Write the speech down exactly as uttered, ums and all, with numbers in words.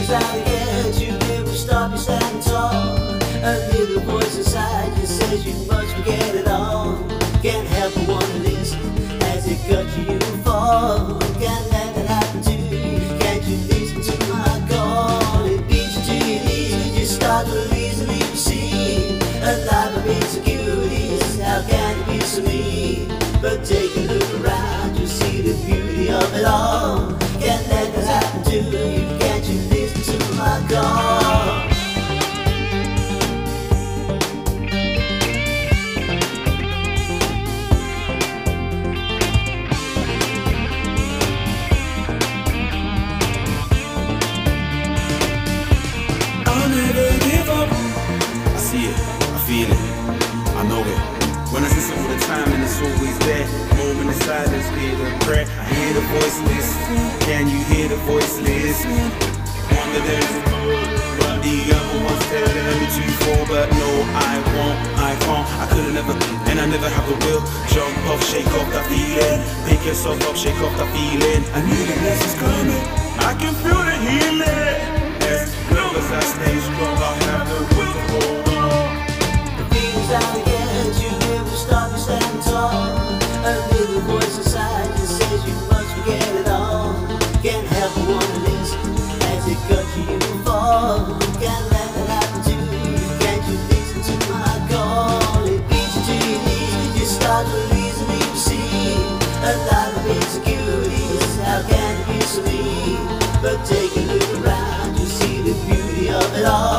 feeling's out to get you, never stop you standing tall. A little voice inside just says you must forget it all. Can't help but wonder this, as it got you, you fall. Can't let that happen to you, can't you listen to my call? It beats you to your knees, you start to easily see a life of insecurities, how can it be so mean? But take a look around, you'll see the beauty of it all. Can't let that happen to you, can't you listen to my call? I'll never give up. I see it, I feel it, I know it. When I listen all the time and it's always there. Moment in silence, hear the prayer. I hear the voiceless. Can you hear the voiceless? One of them is good, but the other one's telling me to fall. But no, I won't, I can't, I couldn't ever, and I never have the will. Jump off, shake off that feeling. Pick yourself up, shake off that feeling. I knew the best is coming. I can feel the healing. As long as I stay strong, I'll have the will to hold on. The feeling's out against you, never stop you standing tall. A little voice inside just says you must forget it all. Can't help but wonder this, as it got you, you fall. Can't let that happen to you, can't you listen to my call? It beats you to your knees, you start to easily see a lot of insecurities, how can it be so mean? But take a look around, you see the beauty of it all.